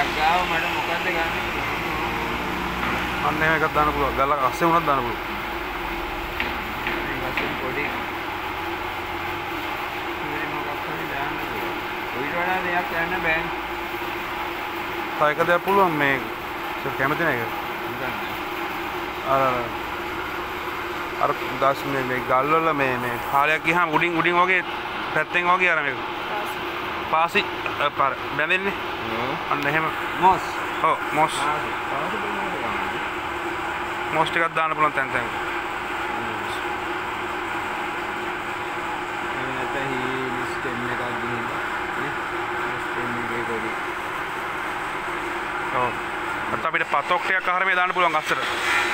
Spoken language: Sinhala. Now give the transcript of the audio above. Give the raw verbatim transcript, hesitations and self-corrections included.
ගාව මට මොකද්ද ගන්න? අන්න එහෙම එකක් දාන්න පුළුවන්. ගල අස්සේ උනත් දාන්න පුළුවන්. මේක අස්සේ පොඩි මේ මොකක් හරි දාන්න පුළුවන්. ඊට වඩා දෙයක් යන්න බෑ. තව එක දෙයක් පුළුවන් මේ කැමති නේද? අර අර දාස් මේ මේ ගල් වල මේ මේ කාලයක් ගියාම උඩින් උඩින් වගේ පැත්තෙන් වගේ අර මේක පාසි පාර බැඳෙන්නේ. අන්න එහෙම මොස්. ඔව් මොස්. පාසි. පාසි බලන්න ගන්න. මොස් ටිකක් දාන්න පුළුවන් තැන් තැන්. නැත්නම් හි ස්ටෙම් එකක් ගිහින් නේ. ස්ටෙම් එකේ පොඩි. ඔව්. අත අපිට පතොක් ටිකක් අහර මේ දාන්න පුළුවන් අස්සට.